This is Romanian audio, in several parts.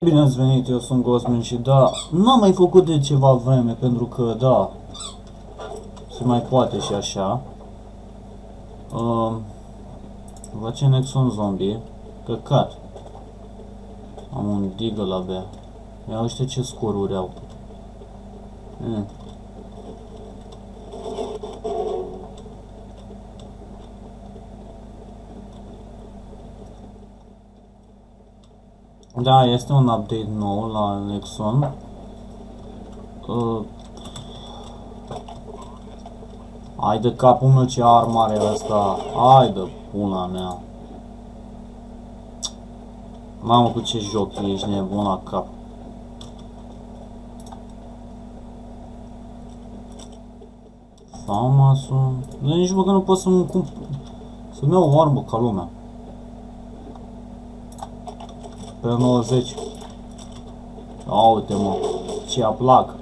Bine ați venit, eu sunt Gosmin și da, n-am mai făcut de ceva vreme pentru că da, se mai poate și așa. Face Nexon Zombie, căcat. Am un Deagle la bea. Ia ăștia ce scoruri au. Da, este un update nou la Nexon. Hai de capul meu, ce armare e asta. Hai de pula mea. Mamă, cu ce joc ești nebun la cap. Famasul. Nici măcar nu pot să-mi iau o armă ca lumea. Pe 90. Uite mă, ce plac.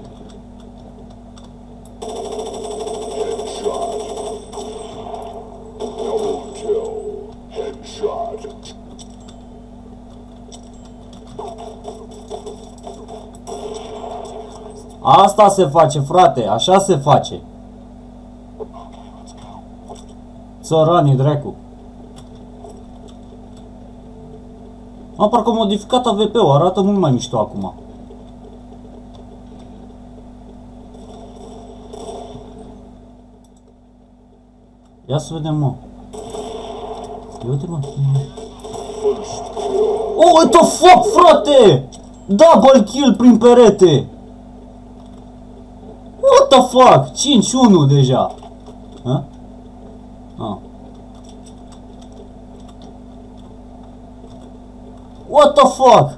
Asta se face, frate, așa se face. Țăranii, dracu. Parcă modificat AVP-ul, arată mult mai mișto acum. Ia să vedem, mă. Ia uite, mă. Oh, what the fuck, frate! Double kill prin perete! What the fuck? 5-1 deja. Ha? What the fuck?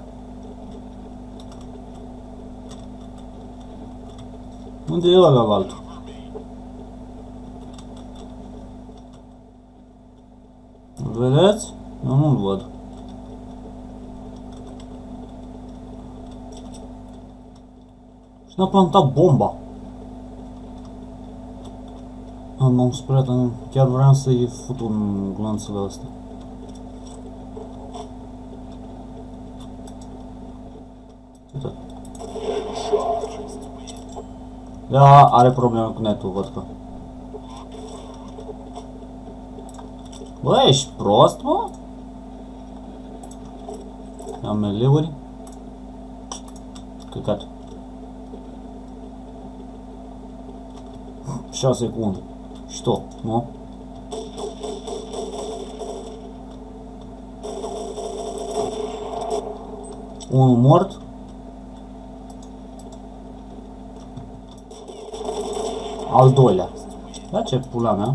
Unde e ăla la altul? Vedeți? Eu nu-l văd. Și n-a plantat bomba. M-am speriat, chiar vreau să-i fut un glanțul ăsta. Da, are probleme cu netul, văd că. Bă, ești prost, mă? Ia meleuri. Căcat. 6 cu 1. Și tot, nu? Unul mort. Al doilea. Da, ce pula mea.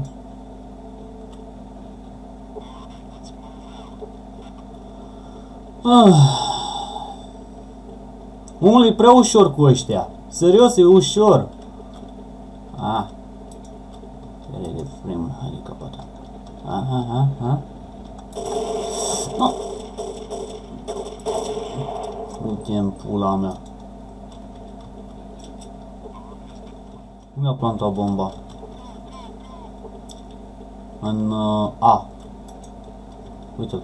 Omul e prea ușor cu ăștia. Serios, e ușor. Care de frame, hai capata. No. Uite-mi pula mea. Unde a plantat bomba? În A. Uite-l.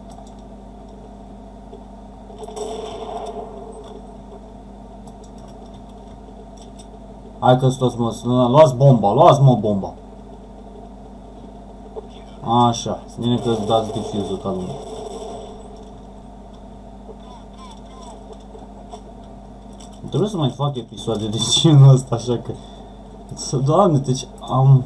Hai că toți mă, luați bomba, luați mă bomba. Așa, bine că îți dați diffuzul ca lumea. Trebuie să mai fac episoade de genul ăsta, așa că... Doamne, deci am...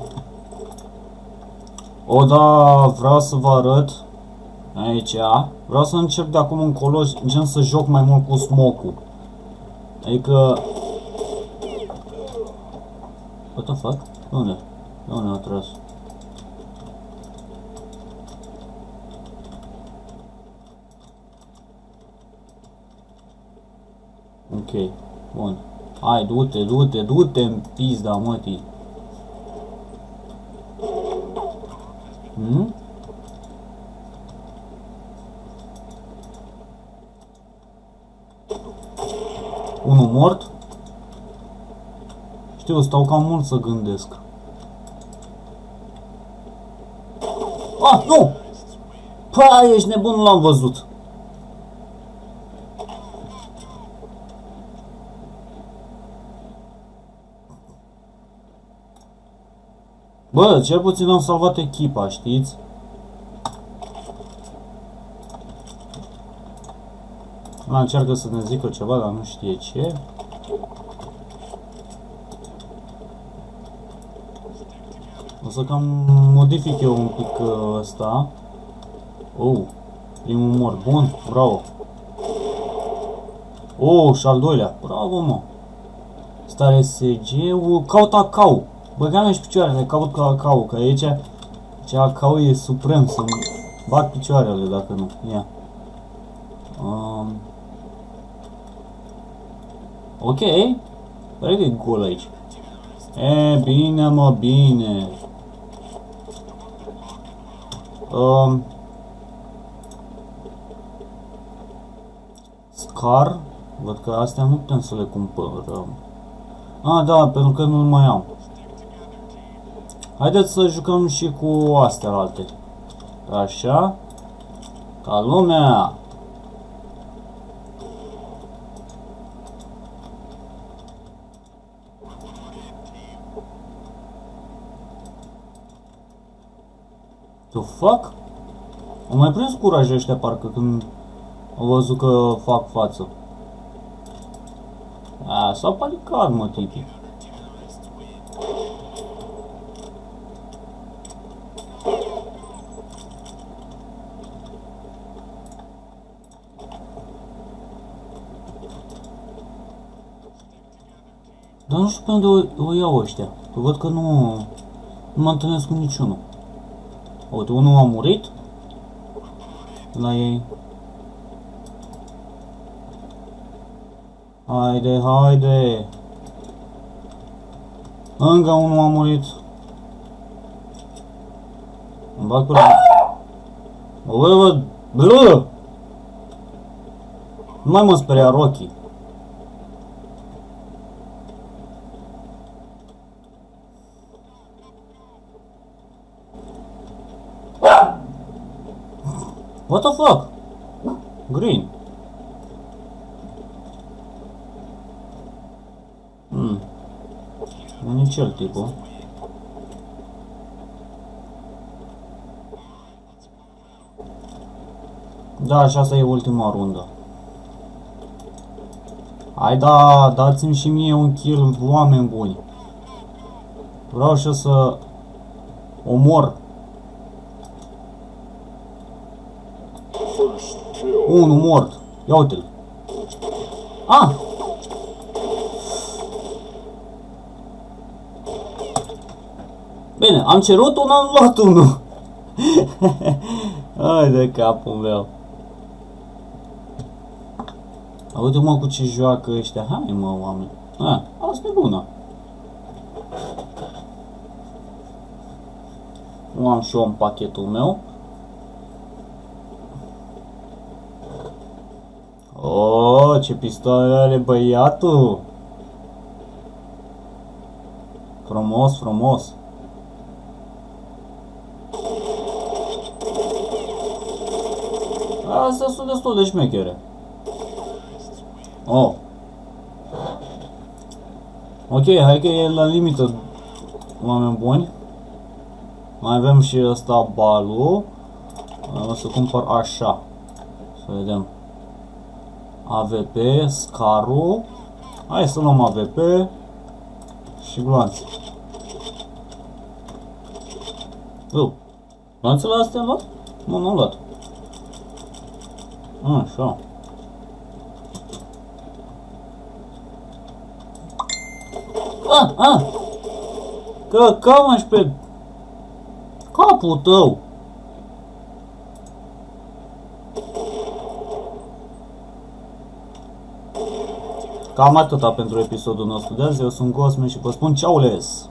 Da, vreau să vă arăt aici. Vreau să încep de acum încolo, gen să joc mai mult cu smoke-ul. Adică... What the fuck? Unde? De unde a tras? Ok, bun. Hai, du-te în pizda, mătii. Unul mort. Știu, stau cam mult să gândesc. Nu! Păi, ești nebun, nu l-am văzut. Bă, cel puțin am salvat echipa, știți? Ăla încearcă să ne zică ceva, dar nu știe ce. O să cam modific eu un pic ăsta. Oh, primul mor, bun, bravo. Oh, și al doilea, bravo, mă. Stare SG-ul, caut acau. Băga-mi și picioarele, caut acau, că aici acau e suprem, să-mi bag picioarele dacă nu, ia. Ok, pare că e gol aici. E, bine, mă, bine. Scar, văd că astea nu putem să le cumpărăm. Ah, da, pentru că nu mai am. Haideți să jucăm și cu astea alte. Așa. Ca lumea. The fuck? Au mai prins curaj ăștia parcă când au văzut că fac față. S-a panicat, mă, tipi. Dar nu știu pe unde o iau ăștia. Că văd că nu mă întâlnesc cu niciunul. Uite, unul a murit la ei. Haide, haide. Încă unul a murit. Îmi bag pe la... Bă! Nu mai mă speria Rocky. What the fuck? Green. Nu nici el tipul. Da, și asta e ultima rundă. Hai da, dați-mi și mie un kill, oameni buni. Vreau și să omor. Unul mort. Ia uite-l. Ah! Bine, am cerut unul, am luat unul. Hai de capul meu. Uite-mă cu ce joacă ăștia. Hai mă, oameni. Asta e bună. Nu am și eu în pachetul meu. Oh, ce pistoale are băiatul. Frumos, frumos. Astea sunt destul de șmechere. Oh. Ok, hai că e la limită, oameni buni. Mai avem și ăsta balul. O să cumpăr așa. Să vedem. AVP, Scarul. Hai să luăm AVP și gloanțe. Gloanțele astea am luat? Nu, nu am luat. Așa. Că cam pe capul tău. Cam atâta pentru episodul nostru de azi. Eu sunt Cosme și vă spun ceaules!